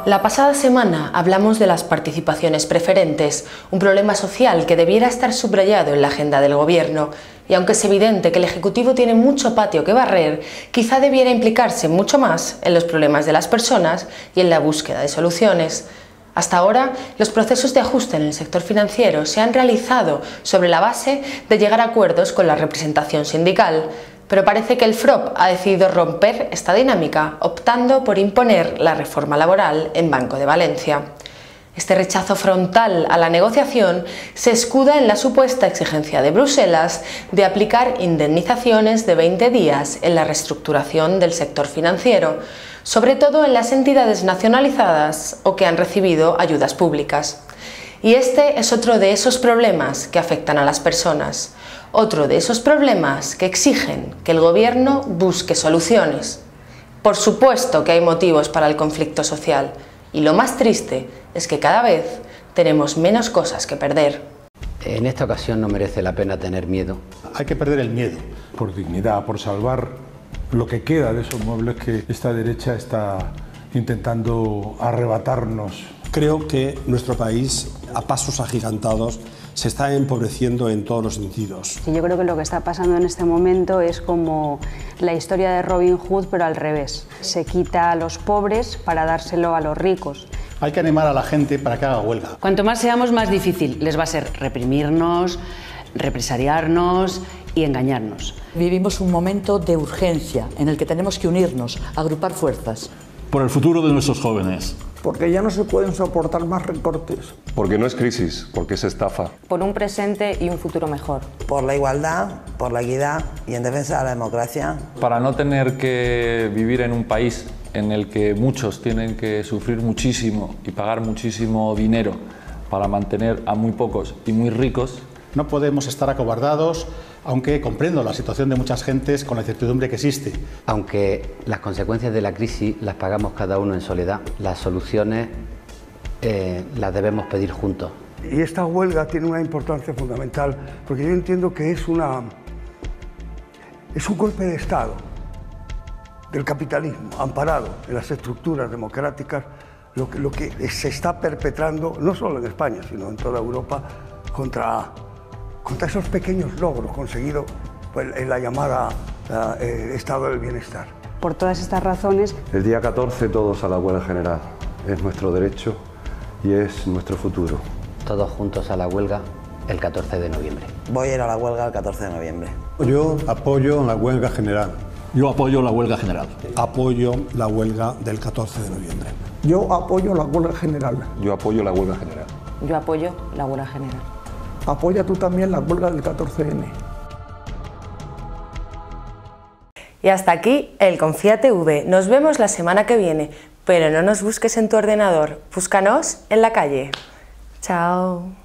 La pasada semana hablamos de las participaciones preferentes, un problema social que debiera estar subrayado en la agenda del Gobierno. Y aunque es evidente que el Ejecutivo tiene mucho patio que barrer, quizá debiera implicarse mucho más en los problemas de las personas y en la búsqueda de soluciones. Hasta ahora, los procesos de ajuste en el sector financiero se han realizado sobre la base de llegar a acuerdos con la representación sindical, pero parece que el FROP ha decidido romper esta dinámica, optando por imponer la reforma laboral en Banco de Valencia. Este rechazo frontal a la negociación se escuda en la supuesta exigencia de Bruselas de aplicar indemnizaciones de 20 días en la reestructuración del sector financiero, sobre todo en las entidades nacionalizadas o que han recibido ayudas públicas. Y este es otro de esos problemas que afectan a las personas, otro de esos problemas que exigen que el Gobierno busque soluciones. Por supuesto que hay motivos para el conflicto social, y lo más triste es que cada vez tenemos menos cosas que perder. En esta ocasión no merece la pena tener miedo. Hay que perder el miedo, por dignidad, por salvar lo que queda de esos muebles que esta derecha está intentando arrebatarnos. Creo que nuestro país, a pasos agigantados, se está empobreciendo en todos los sentidos. Yo creo que lo que está pasando en este momento es como la historia de Robin Hood, pero al revés. Se quita a los pobres para dárselo a los ricos. Hay que animar a la gente para que haga huelga. Cuanto más seamos, más difícil les va a ser reprimirnos, represaliarnos y engañarnos. Vivimos un momento de urgencia en el que tenemos que unirnos, agrupar fuerzas. Por el futuro de nuestros jóvenes. Porque ya no se pueden soportar más recortes. Porque no es crisis, porque es estafa. Por un presente y un futuro mejor. Por la igualdad, por la equidad y en defensa de la democracia. Para no tener que vivir en un país en el que muchos tienen que sufrir muchísimo y pagar muchísimo dinero para mantener a muy pocos y muy ricos. No podemos estar acobardados, aunque comprendo la situación de muchas gentes con la incertidumbre que existe. Aunque las consecuencias de la crisis las pagamos cada uno en soledad, las soluciones las debemos pedir juntos. Y esta huelga tiene una importancia fundamental, porque yo entiendo que es un golpe de Estado del capitalismo, amparado en las estructuras democráticas, lo que se está perpetrando, no solo en España, sino en toda Europa, contra esos pequeños logros conseguidos en la llamada estado del bienestar. Por todas estas razones... El día 14 todos a la huelga general. Es nuestro derecho y es nuestro futuro. Todos juntos a la huelga el 14 de noviembre. Voy a ir a la huelga el 14 de noviembre. Yo apoyo la huelga general. Yo apoyo la huelga general. Apoyo la huelga del 14 de noviembre. Yo apoyo la huelga general. Yo apoyo la huelga general. Yo apoyo la huelga general. Apoya tú también la huelga del 14N. Y hasta aquí el Confía TV. Nos vemos la semana que viene, pero no nos busques en tu ordenador, búscanos en la calle. Chao.